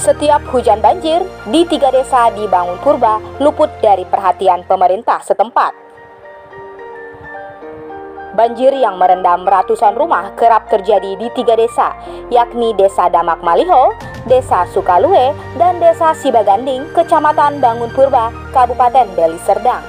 Setiap hujan banjir di 3 desa di Bangun Purba luput dari perhatian pemerintah setempat. Banjir yang merendam ratusan rumah kerap terjadi di 3 desa, yakni Desa Damak Maliho, Desa Sukalue, dan Desa Sibaganding, Kecamatan Bangun Purba, Kabupaten Deli Serdang.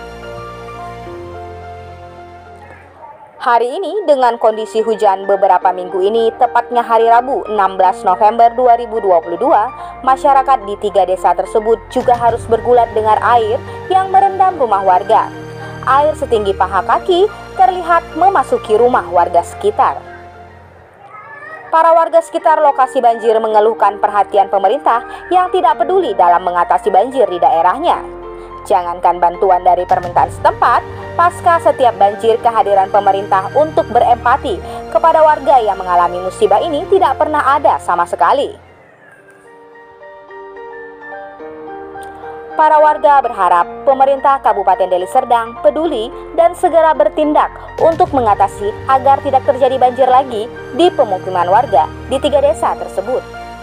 Hari ini dengan kondisi hujan beberapa minggu ini, tepatnya hari Rabu 16 November 2022, masyarakat di 3 desa tersebut juga harus bergulat dengan air yang merendam rumah warga. Air setinggi paha kaki terlihat memasuki rumah warga sekitar. Para warga sekitar lokasi banjir mengeluhkan perhatian pemerintah yang tidak peduli dalam mengatasi banjir di daerahnya. Jangankan bantuan dari permintaan setempat, pasca setiap banjir kehadiran pemerintah untuk berempati kepada warga yang mengalami musibah ini tidak pernah ada sama sekali. Para warga berharap pemerintah Kabupaten Deli Serdang peduli dan segera bertindak untuk mengatasi agar tidak terjadi banjir lagi di pemukiman warga di 3 desa tersebut.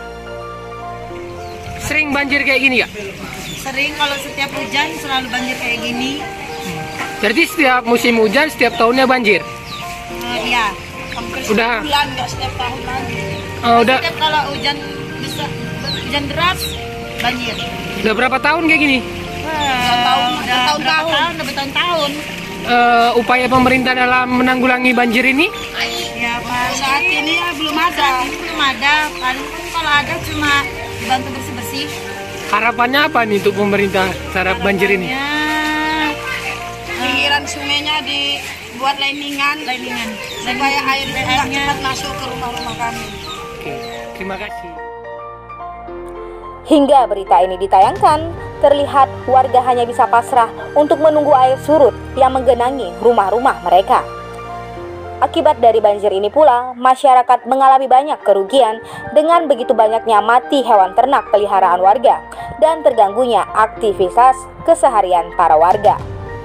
Sering banjir kayak gini ya? Sering, kalau setiap hujan selalu banjir kayak gini. Berarti setiap musim hujan setiap tahunnya banjir? Iya, hampir Udah. sebulan, nggak setiap tahun lagi. Udah. Setiap kalau hujan deras banjir. Udah berapa tahun kayak gini? Udah bertahun-tahun. Upaya pemerintah dalam menanggulangi banjir ini? Ya, Pak, saat ini ya belum ada. Paling pun kalau ada cuma dibantu bersih-bersih. Harapannya apa nih untuk pemerintah terhadap banjir ini? Pinggiran sungainya dibuat liningan supaya airnya cepat masuk ke rumah-rumah kami. Oke, terima kasih. Hingga berita ini ditayangkan, terlihat warga hanya bisa pasrah untuk menunggu air surut yang menggenangi rumah-rumah mereka. Akibat dari banjir ini pula, masyarakat mengalami banyak kerugian dengan begitu banyaknya mati hewan ternak peliharaan warga dan terganggunya aktivitas keseharian para warga.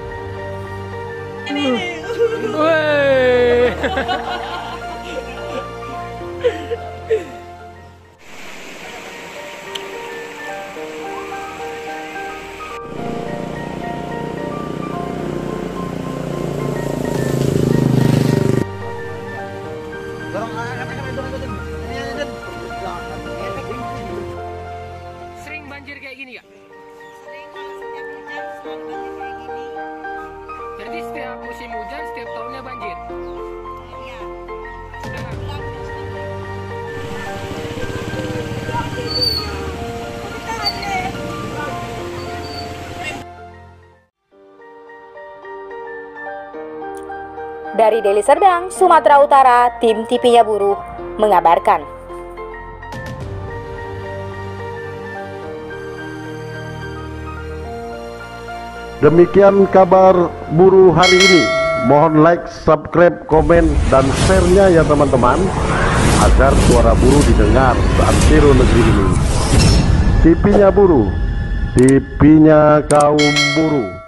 Sering banjir kayak gini ya? Sering, kalau setiap hujan selalu banjir kayak gini. Berarti setiap musim hujan setiap tahunnya banjir? Iya. Dari Deli Serdang, Sumatera Utara, tim TV-nya Buruh mengabarkan. Demikian kabar buruh hari ini. Mohon like, subscribe, komen, dan share-nya ya teman-teman, agar suara buruh didengar seantero negeri ini. TV-nya Buruh, TV-nya kaum buruh.